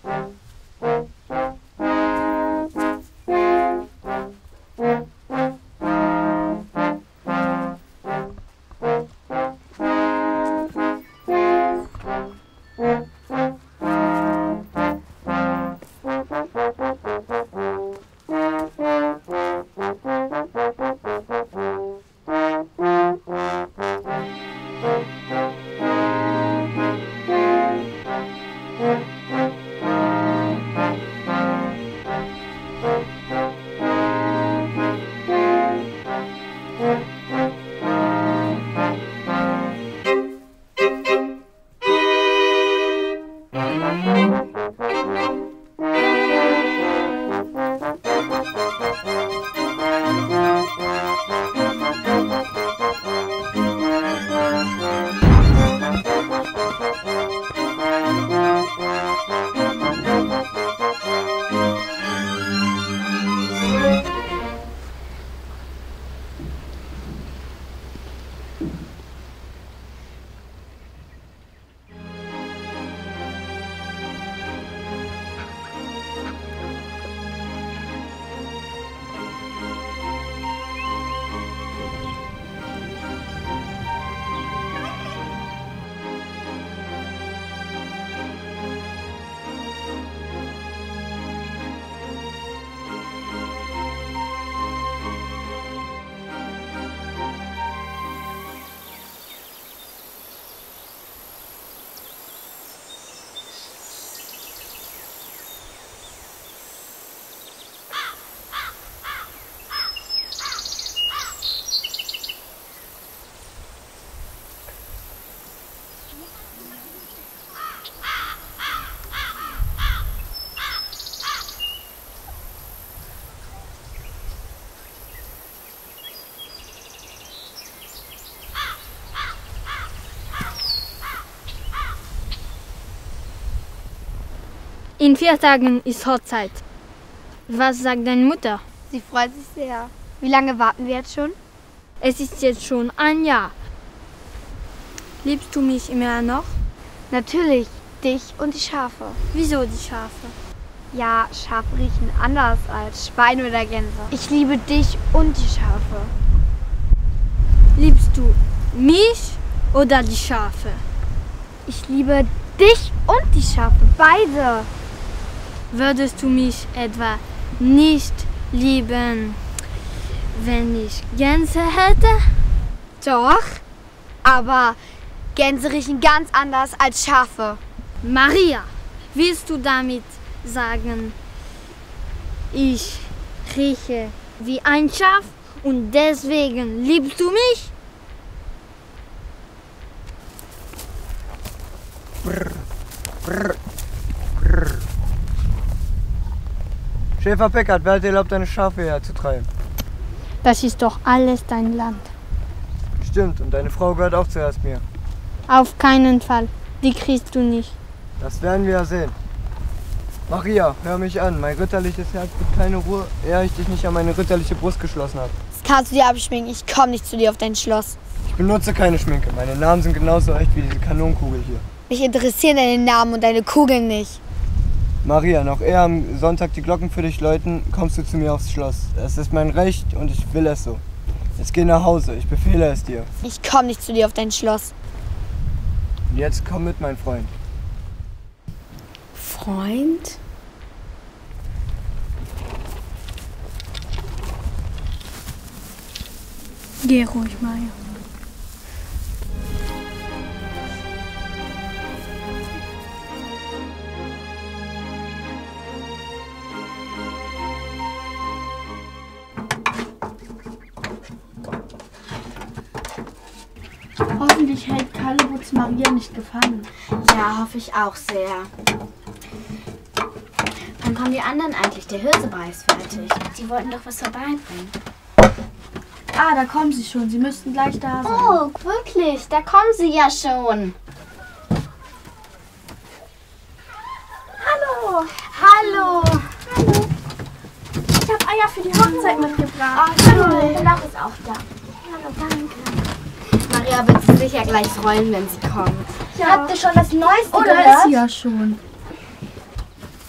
In 4 Tagen ist Hochzeit. Was sagt deine Mutter? Sie freut sich sehr. Wie lange warten wir jetzt schon? Es ist jetzt schon ein Jahr. Liebst du mich immer noch? Natürlich, dich und die Schafe. Wieso die Schafe? Ja, Schafe riechen anders als Schweine oder Gänse. Ich liebe dich und die Schafe. Liebst du mich oder die Schafe? Ich liebe dich und die Schafe, beide. Würdest du mich etwa nicht lieben, wenn ich Gänse hätte? Doch, aber Gänse riechen ganz anders als Schafe. Maria, willst du damit sagen, ich rieche wie ein Schaf und deswegen liebst du mich? Brr, brr, brr. Schäfer Peckert, wer hat dir erlaubt, deine Schafe herzutreiben? Das ist doch alles dein Land. Stimmt, und deine Frau gehört auch zuerst mir. Auf keinen Fall. Die kriegst du nicht. Das werden wir ja sehen. Maria, hör mich an. Mein ritterliches Herz gibt keine Ruhe, ehe ich dich nicht an meine ritterliche Brust geschlossen habe. Das kannst du dir abschminken. Ich komme nicht zu dir auf dein Schloss. Ich benutze keine Schminke. Meine Namen sind genauso echt wie diese Kanonenkugel hier. Mich interessieren deine Namen und deine Kugeln nicht. Maria, noch ehe am Sonntag die Glocken für dich läuten, kommst du zu mir aufs Schloss. Es ist mein Recht und ich will es so. Jetzt geh nach Hause, ich befehle es dir. Ich komme nicht zu dir auf dein Schloss. Und jetzt komm mit, mein Freund. Freund? Geh ruhig, Maria. Hoffentlich hält Kalewutz Maria nicht gefangen. Ja, hoffe ich auch sehr. Wann kommen die anderen eigentlich? Der Hirsebrei ist fertig. Die wollten doch was vorbeibringen. Ah, da kommen sie schon. Sie müssten gleich da sein. Oh, wirklich? Da kommen sie ja schon. Hallo! Hallo. Hallo! Ich habe Eier für die Hochzeit mitgebracht. Oh, toll. Der Lauch ist auch da. Hallo, danke. Maria wird sich sicher gleich freuen, wenn sie kommt. Ja. Habt ihr schon das Neueste Oh, da gehört? ist sie ja schon.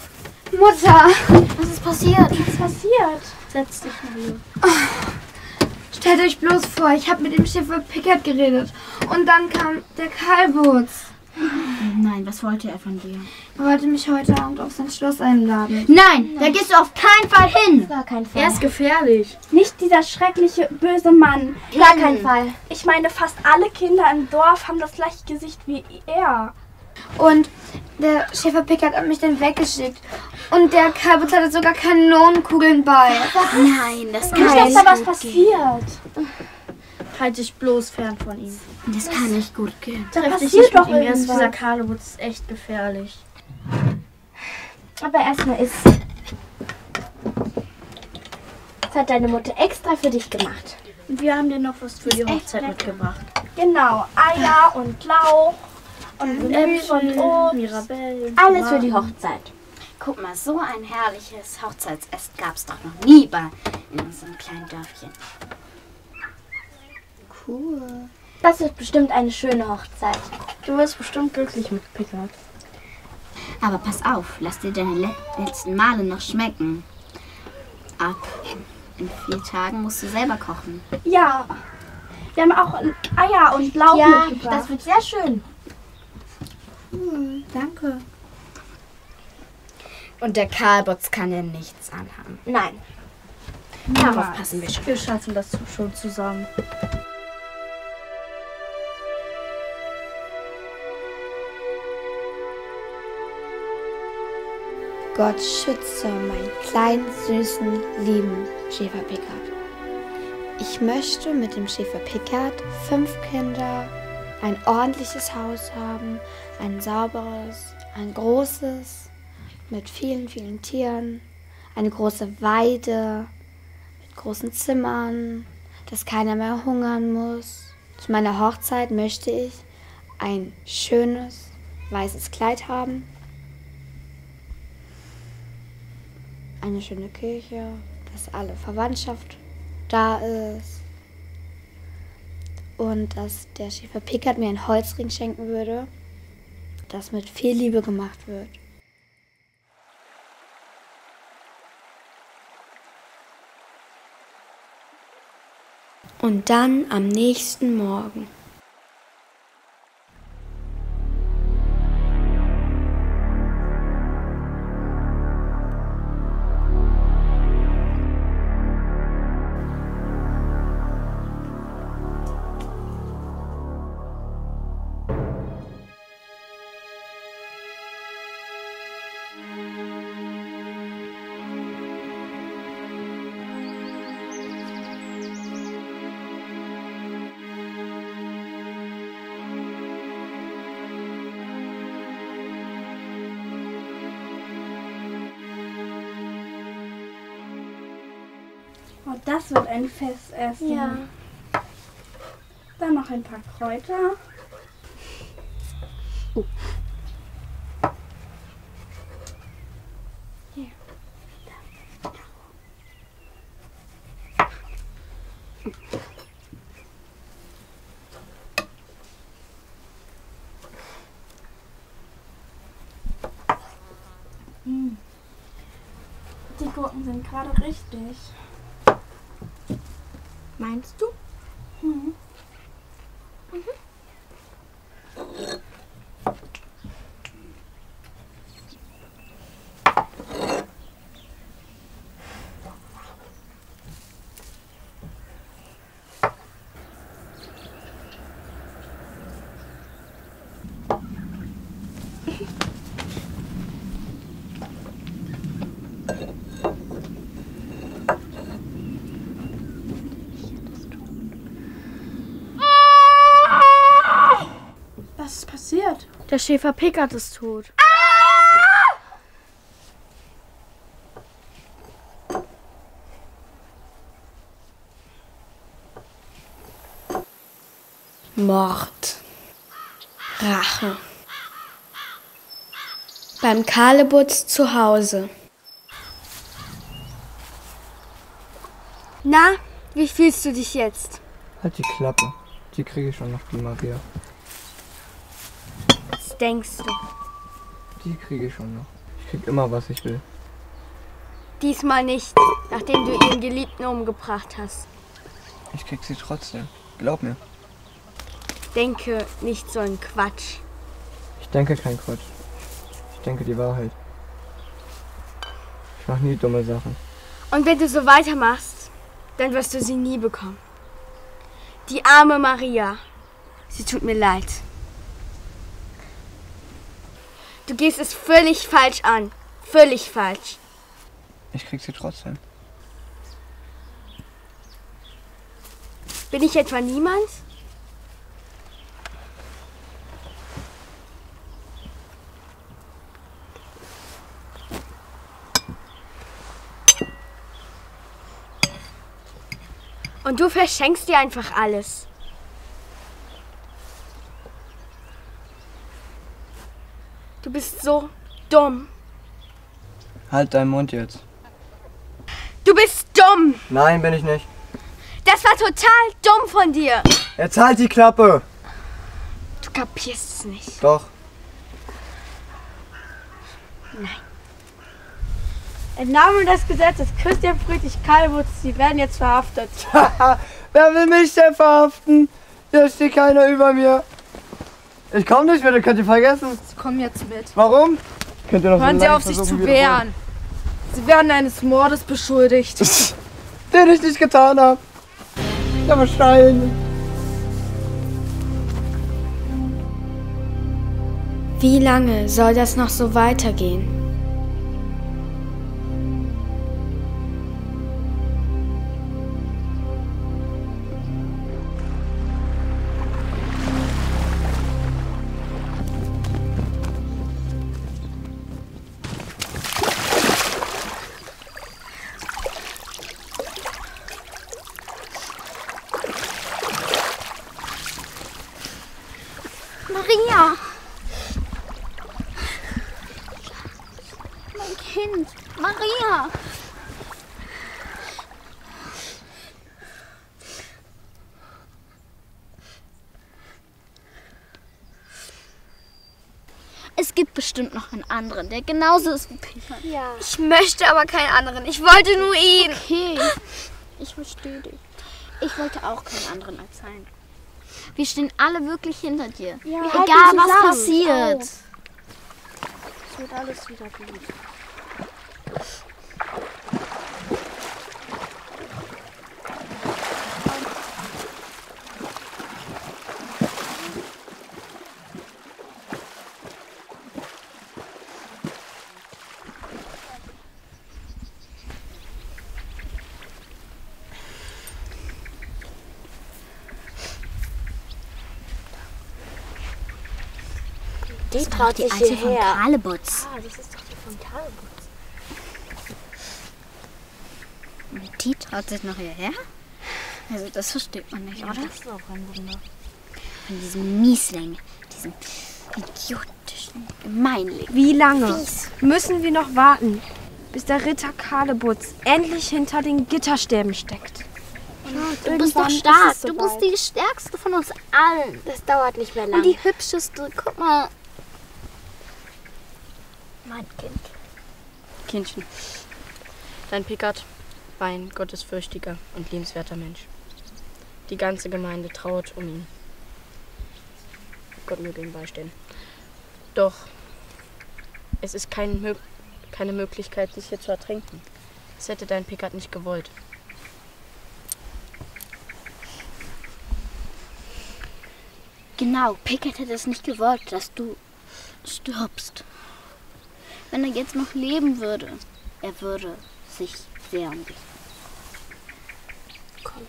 Mutter! Was ist passiert? Was ist passiert? Setz dich, Maria. Stellt euch bloß vor, ich habe mit dem Schäfer Pickard geredet. Und dann kam der Kalbutz. Nein, was wollte er von dir? Er wollte mich heute Abend auf sein Schloss einladen. Nein, da gehst du auf keinen Fall hin. Gar kein Fall. Er ist gefährlich. Nicht dieser schreckliche, böse Mann. Gar kein Fall. Ich meine, fast alle Kinder im Dorf haben das gleiche Gesicht wie er. Und der Schäfer Pickard hat mich dann weggeschickt. Und der Kalbutz hatte sogar Kanonenkugeln bei. Nein, das kann Nicht, dass nicht da was gut gehen. passiert. Halt dich bloß fern von ihm. Das kann nicht gut gehen. Da Treff dich passiert nicht mit doch ihm. Erst irgendwas. dieser Kalebutz ist echt gefährlich. Aber erstmal ist. Das hat deine Mutter extra für dich gemacht. Und wir haben dir noch was für die Hochzeit mitgebracht. Genau, Eier und Lauch und Gemüse und Obst. Mirabelle. Alles für die Hochzeit. Guck mal, so ein herrliches Hochzeitsessen gab es doch noch nie in unserem kleinen Dörfchen. Cool. Das wird bestimmt eine schöne Hochzeit. Du wirst bestimmt glücklich mit Pickard. Aber pass auf, lass dir deine letzten Male noch schmecken. Ab in 4 Tagen musst du selber kochen. Ja, wir haben auch Eier und Lauch Ja, mitgebracht. das wird sehr schön. Danke. Und der Kalbutz kann dir nichts anhaben. Nein. Darauf passen wir schon. Wir schaffen das schon zusammen. Gott schütze meinen kleinen, süßen, lieben Schäfer Pickard. Ich möchte mit dem Schäfer Pickard 5 Kinder, ein ordentliches Haus haben, ein sauberes, ein großes, mit vielen, vielen Tieren, eine große Weide, mit großen Zimmern, dass keiner mehr hungern muss. Zu meiner Hochzeit möchte ich ein schönes, weißes Kleid haben, eine schöne Kirche, dass alle Verwandtschaft da ist und dass der Schäfer Pickard mir einen Holzring schenken würde, das mit viel Liebe gemacht wird. Und dann am nächsten Morgen. Oh, das wird ein Festessen. Ja. Dann noch ein paar Kräuter. Die Gurken sind gerade richtig. Meinst du? Was ist passiert? Der Schäfer Pickard ist tot. Mord. Rache. Beim Kalebutz zu Hause. Na, wie fühlst du dich jetzt? Halt die Klappe. Die kriege ich schon noch, die Maria. Was denkst du? Die kriege ich schon noch. Ich krieg immer, was ich will. Diesmal nicht, nachdem du ihren Geliebten umgebracht hast. Ich krieg sie trotzdem. Glaub mir. Denke nicht so einen Quatsch. Ich denke kein Quatsch. Ich denke die Wahrheit. Ich mach nie dumme Sachen. Und wenn du so weitermachst, dann wirst du sie nie bekommen. Die arme Maria. Sie tut mir leid. Du gehst es völlig falsch an. Völlig falsch. Ich krieg sie trotzdem. Bin ich etwa niemand? Und du verschenkst dir einfach alles. Du bist so dumm. Halt deinen Mund jetzt. Du bist dumm. Nein, bin ich nicht. Das war total dumm von dir. Jetzt halt die Klappe. Du kapierst es nicht. Doch. Im Namen des Gesetzes Christian Friedrich Kalbutz, Sie werden jetzt verhaftet. Wer will mich denn verhaften? Hier steht keiner über mir. Ich komm nicht mehr, könnt ihr vergessen. Sie kommen jetzt mit. Warum? Könnt ihr noch Hören so Sie lange auf, sich versuchen, zu wiederholen. wehren. Sie werden eines Mordes beschuldigt. Den ich nicht getan habe. Ja, wahrscheinlich. Wie lange soll das noch so weitergehen? Maria! Mein Kind! Maria! Es gibt bestimmt noch einen anderen, der genauso ist wie Peter. Ja. Ich möchte aber keinen anderen. Ich wollte nur ihn. Okay, ich verstehe dich. Ich wollte auch keinen anderen als sein. Wir stehen alle wirklich hinter dir. Ja, egal was passiert. Es wird alles wieder gut. Die traut Die sich alte von hierher. Kalebutz. Ah, das ist doch die von Kalebutz. Und die traut sich noch hierher? Also das versteht man nicht, oder? Das ist auch ein Wunder. Von diesem Miesling, diesem idiotischen Gemeinling. Wie lange Fies. müssen wir noch warten, bis der Ritter Kalebutz endlich hinter den Gitterstäben steckt? Du bist doch stark. Du bist die stärkste von uns allen. Das dauert nicht mehr Und lange. die hübscheste. Guck mal. Mein Kind. Kindchen, dein Pickard war ein gottesfürchtiger und liebenswerter Mensch. Die ganze Gemeinde trauert um ihn. Gott möge ihm beistehen. Doch es ist keine Möglichkeit, dich hier zu ertränken. Das hätte dein Pickard nicht gewollt. Genau, Pickard hätte es nicht gewollt, dass du stirbst. Wenn er jetzt noch leben würde, er würde sich sehr um dich. Komm.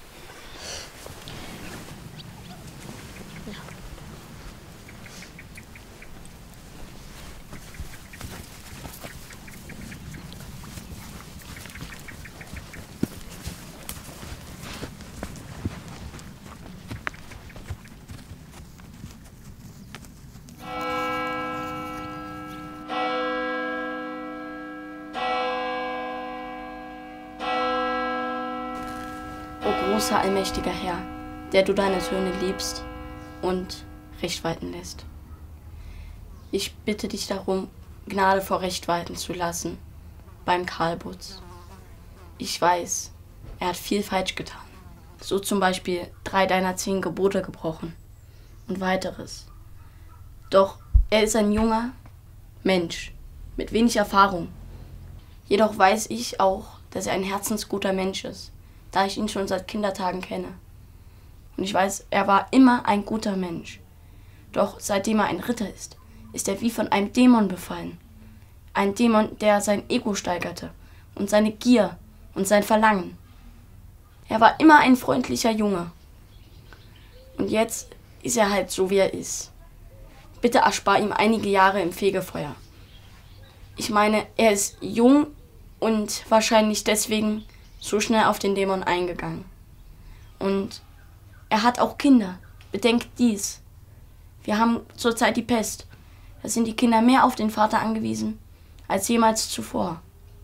Großer, allmächtiger Herr, der du deine Söhne liebst und Recht walten lässt. Ich bitte dich darum, Gnade vor Recht walten zu lassen beim Karlbutz. Ich weiß, er hat viel falsch getan. So zum Beispiel 3 deiner 10 Gebote gebrochen und weiteres. Doch er ist ein junger Mensch mit wenig Erfahrung. Jedoch weiß ich auch, dass er ein herzensguter Mensch ist, da ich ihn schon seit Kindertagen kenne. Und ich weiß, er war immer ein guter Mensch. Doch seitdem er ein Ritter ist er wie von einem Dämon befallen. Ein Dämon, der sein Ego steigerte und seine Gier und sein Verlangen. Er war immer ein freundlicher Junge. Und jetzt ist er halt so, wie er ist. Bitte erspar ihm einige Jahre im Fegefeuer. Ich meine, er ist jung und wahrscheinlich deswegen so schnell auf den Dämon eingegangen. Und er hat auch Kinder. Bedenkt dies. Wir haben zurzeit die Pest. Da sind die Kinder mehr auf den Vater angewiesen als jemals zuvor.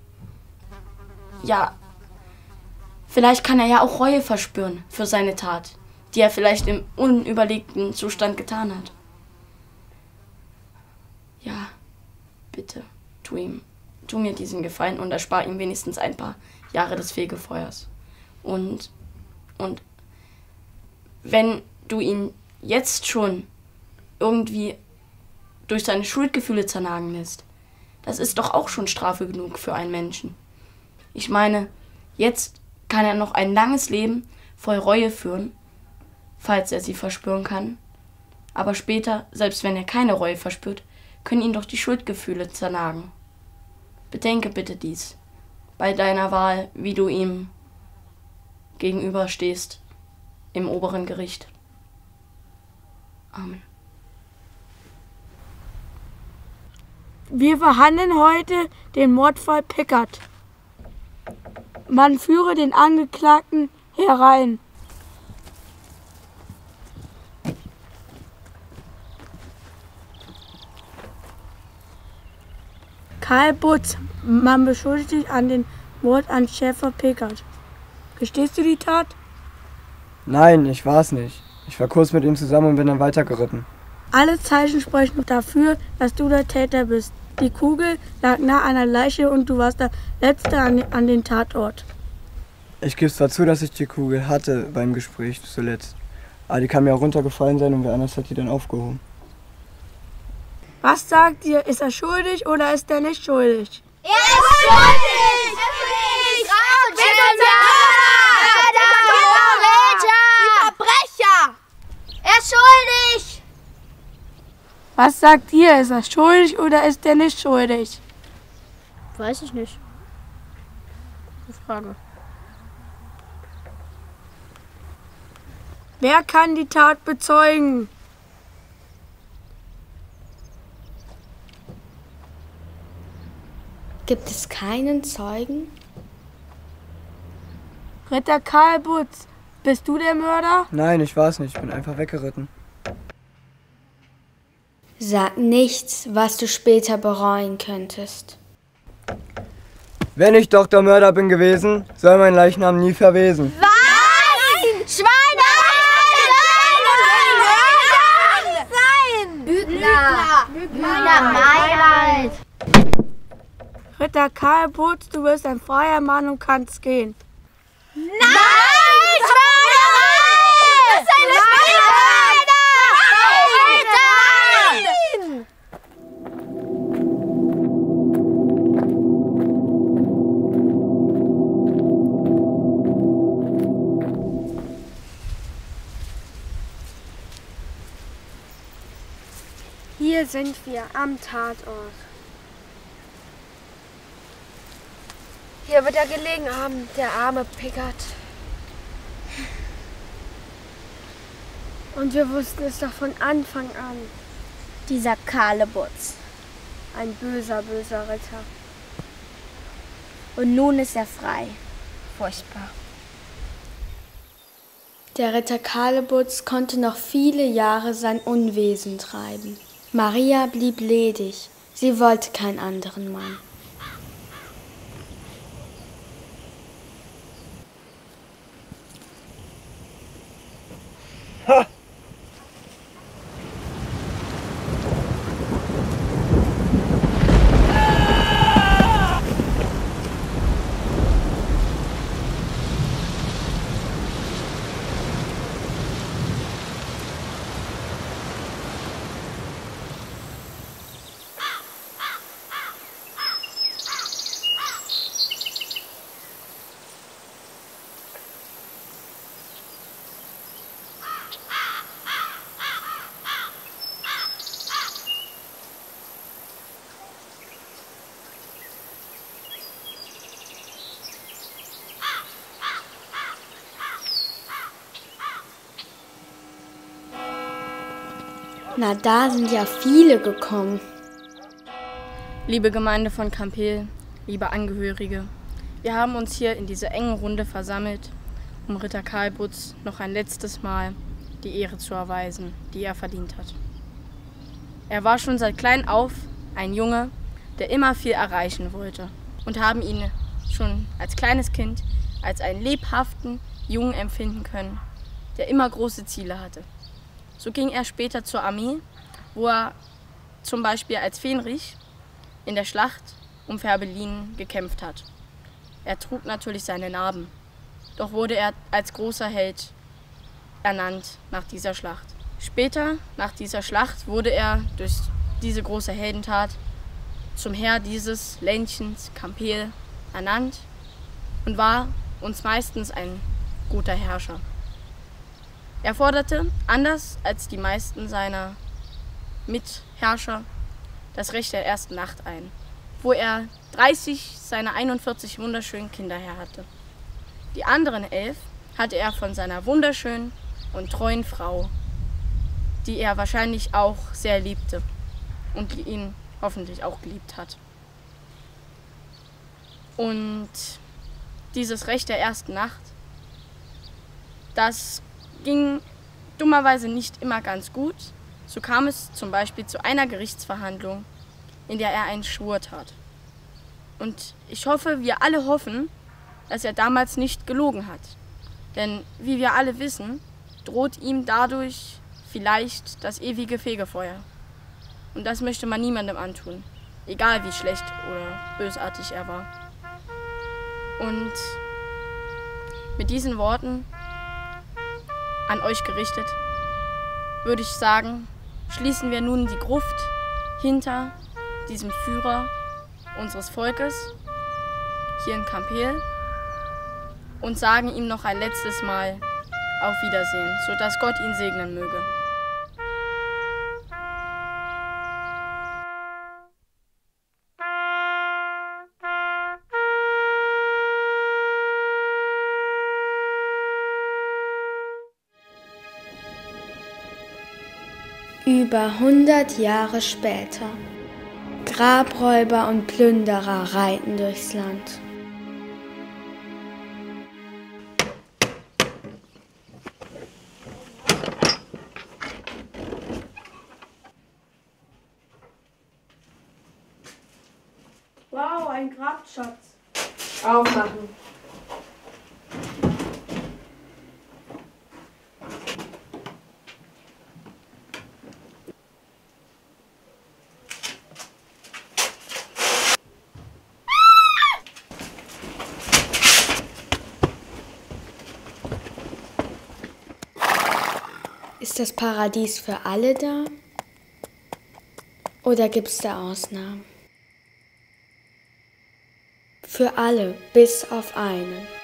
Ja, vielleicht kann er ja auch Reue verspüren für seine Tat, die er vielleicht im unüberlegten Zustand getan hat. Ja, bitte, tu mir diesen Gefallen und erspar ihm wenigstens ein paar Jahre des Fegefeuers. Und wenn du ihn jetzt schon irgendwie durch seine Schuldgefühle zernagen lässt, das ist doch auch schon Strafe genug für einen Menschen. Ich meine, jetzt kann er noch ein langes Leben voll Reue führen, falls er sie verspüren kann. Aber später, selbst wenn er keine Reue verspürt, können ihn doch die Schuldgefühle zernagen. Bedenke bitte dies bei deiner Wahl, wie du ihm gegenüberstehst im oberen Gericht. Amen. Wir verhandeln heute den Mordfall Pickard. Man führe den Angeklagten herein. Karlbutz, man beschuldigt dich an den Mord an Schäfer Pickard. Gestehst du die Tat? Nein, ich war's nicht. Ich war kurz mit ihm zusammen und bin dann weitergeritten. Alle Zeichen sprechen dafür, dass du der Täter bist. Die Kugel lag nah an der Leiche und du warst der Letzte an den Tatort. Ich gebe zwar zu, dass ich die Kugel hatte beim Gespräch zuletzt, aber die kann mir auch runtergefallen sein und wer anders hat die dann aufgehoben. Was sagt ihr? Ist er schuldig oder ist er nicht schuldig? Er ist schuldig! Verbrecher! Er ist schuldig! Was sagt ihr? Ist er schuldig oder ist er nicht schuldig? Weiß ich nicht. Gute Frage. Wer kann die Tat bezeugen? Gibt es keinen Zeugen? Ritter Karlbutz, bist du der Mörder? Nein, ich war's nicht. Ich bin einfach weggeritten. Sag nichts, was du später bereuen könntest. Wenn ich doch der Mörder bin gewesen, soll mein Leichnam nie verwesen. Was? Schweine! Nein! Bügner! Mailand! Ritter Karlbutz, du bist ein freier Mann und kannst gehen. Nein! Schweine! Das ist eine Schweine! Nein! Hier sind wir am Tatort. Hier wird er gelegen haben, der arme Pickard. Und wir wussten es doch von Anfang an. Dieser Karlbutz. Ein böser, böser Ritter. Und nun ist er frei. Furchtbar. Der Ritter Karlbutz konnte noch viele Jahre sein Unwesen treiben. Maria blieb ledig. Sie wollte keinen anderen Mann. Na, da sind ja viele gekommen. Liebe Gemeinde von Campel, liebe Angehörige, wir haben uns hier in dieser engen Runde versammelt, um Ritter Karl Butz noch ein letztes Mal die Ehre zu erweisen, die er verdient hat. Er war schon seit klein auf ein Junge, der immer viel erreichen wollte, und haben ihn schon als kleines Kind als einen lebhaften Jungen empfinden können, der immer große Ziele hatte. So ging er später zur Armee, wo er zum Beispiel als Fähnrich in der Schlacht um Fehrbellin gekämpft hat. Er trug natürlich seine Narben, doch wurde er als großer Held ernannt nach dieser Schlacht. Später, nach dieser Schlacht, wurde er durch diese große Heldentat zum Herr dieses Ländchens Campel ernannt und war uns meistens ein guter Herrscher. Er forderte, anders als die meisten seiner Mitherrscher, das Recht der ersten Nacht ein, wo er 30 seiner 41 wunderschönen Kinder her hatte. Die anderen 11 hatte er von seiner wunderschönen und treuen Frau, die er wahrscheinlich auch sehr liebte und die ihn hoffentlich auch geliebt hat. Und dieses Recht der ersten Nacht, das ging dummerweise nicht immer ganz gut. So kam es zum Beispiel zu einer Gerichtsverhandlung, in der er einen Schwur tat. Und ich hoffe, wir alle hoffen, dass er damals nicht gelogen hat. Denn wie wir alle wissen, droht ihm dadurch vielleicht das ewige Fegefeuer. Und das möchte man niemandem antun, egal wie schlecht oder bösartig er war. Und mit diesen Worten an euch gerichtet, würde ich sagen, schließen wir nun die Gruft hinter diesem Führer unseres Volkes hier in Campel und sagen ihm noch ein letztes Mal auf Wiedersehen, sodass Gott ihn segnen möge. Über 100 Jahre später. Grabräuber und Plünderer reiten durchs Land. Wow, ein Grabschatz. Aufmachen. Ist das Paradies für alle da? Oder gibt es da Ausnahmen? Für alle, bis auf einen.